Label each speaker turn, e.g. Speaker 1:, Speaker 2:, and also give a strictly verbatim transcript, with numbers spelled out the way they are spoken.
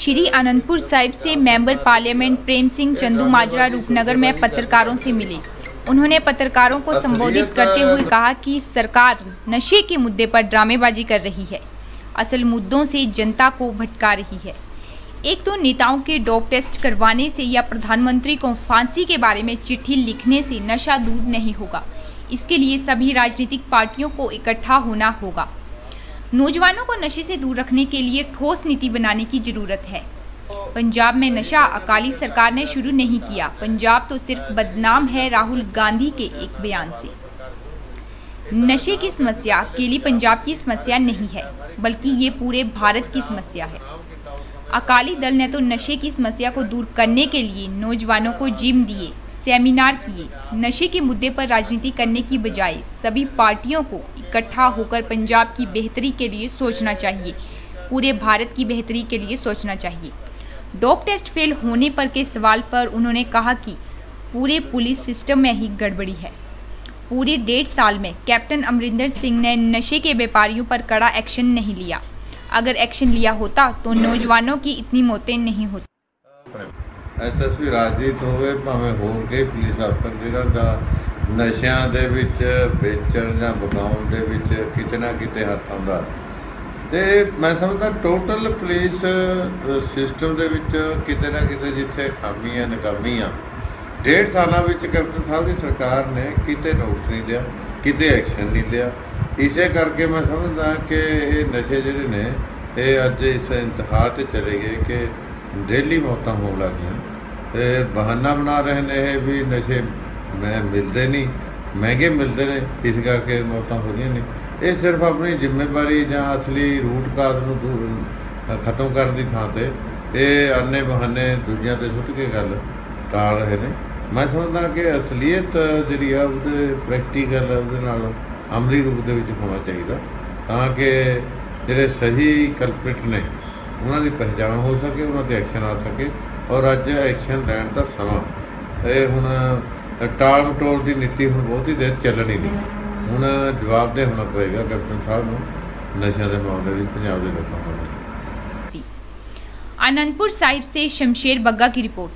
Speaker 1: श्री आनंदपुर साहिब से member parliament Prem Singh Chandumajra Rupnagar में पत्रकारों से मिले। उन्होंने पत्रकारों को संबोधित करते हुए कहा कि सरकार नशे के मुद्दे पर ड्रामेबाजी कर रही है, असल मुद्दों से जनता को भटका रही है। एक तो नेताओं के डोप टेस्ट करवाने से या प्रधानमंत्री को फांसी के बारे में चिट्ठी लिखने से नशा दूर नहीं होगा। इसके लिए सभी राजनीतिक पार्टियों को इकट्ठा होना होगा। नौजवानों को नशे से दूर रखने के लिए ठोस नीति बनाने की जरूरत है। पंजाब में नशा अकाली सरकार ने शुरू नहीं किया, पंजाब तो सिर्फ बदनाम है राहुल गांधी के एक बयान से। नशे की समस्या अकेली पंजाब की समस्या नहीं है, बल्कि ये पूरे भारत की समस्या है। अकाली दल ने तो नशे की समस्या को दूर करने के लिए नौजवानों को जिम दिए, सेमिनार किए। नशे के मुद्दे पर राजनीति करने की बजाय सभी पार्टियों को इकट्ठा होकर पंजाब की बेहतरी के लिए सोचना चाहिए, पूरे भारत की बेहतरी के लिए सोचना चाहिए। डोप टेस्ट फेल होने पर के सवाल पर उन्होंने कहा कि पूरे पुलिस सिस्टम में ही गड़बड़ी है। पूरे डेढ़ साल में कैप्टन अमरिंदर सिंह ने नशे के व्यापारियों पर कड़ा एक्शन नहीं लिया। अगर एक्शन लिया होता तो नौजवानों की इतनी मौतें नहीं होती।
Speaker 2: एस एस पी राजनीत होवे भावें होर के पुलिस अफसर जिहड़ा नशिਆਂ ਦੇ ਵਿੱਚ ਵੇਚਣ ਜਾਂ ਬਗਾਉਣ ਦੇ ਵਿੱਚ ਕਿਤੇ ਨਾ ਕਿਤੇ ਹੱਥ ਆਉਂਦਾ ਤੇ ਮੈਂ ਸਮਝਦਾ ਟੋਟਲ ਪੁਲਿਸ ਸਿਸਟਮ ਦੇ ਵਿੱਚ ਕਿਤੇ ਨਾ ਕਿਤੇ ਜਿੱਥੇ ਖਾਮੀਆਂ ਨਕਾਮੀਆਂ ਡੇਢ ਸਾਲਾਂ ਵਿੱਚ ਕੈਪਟਨ ਸਾਹਿਬ ਦੀ ਸਰਕਾਰ ਨੇ ਕਿਤੇ ਨੋਟਿਸ ਨਹੀਂ ਲਿਆ, ਕਿਤੇ ਐਕਸ਼ਨ ਨਹੀਂ ਲਿਆ। ਇਸੇ ਕਰਕੇ ਮੈਂ ਸਮਝਦਾ ਕਿ ਇਹ ਨਸ਼ੇ ਜਿਹੜੇ ਨੇ ਇਹ ਅੱਜ ਇਸ ਇੰਤਹਾ ਤੇ ਚਲੇ ਗਏ ਕਿ डेली मौतां होण लग गईयां ते बहाना बना रहे ने भी नशे मैं मिलते नहीं, महंगे मिलते हैं, इस करके मौतां हो रही ने। ये सिर्फ अपनी जिम्मेवारी जां असली रूट काज नूं दूर खत्म करन दी थां ते ये आने बहाने दूजियां ते सुੱਟ के गल टाल रहे ने। मैं समझदा कि असलीयत जिहड़ी आ उहदे प्रैक्टिकल उहदे नाल अमली रूप दे विच होना चाहिए तां कि जिहड़े सही कल्प्रिट ने उन्हों की पहचान हो सके, उन्होंने एक्शन आ सके। और अज एक्शन लैन का समा ये हुण टाल मटोल की नीति हुण बहुत ही देर चलनी नहीं, हुण जवाबदेह होना पएगा कैप्टन साहब नूं नशे के मामले में पंजाब के लोगों को।
Speaker 1: आनंदपुर साहिब से शमशेर बग्गा की रिपोर्ट।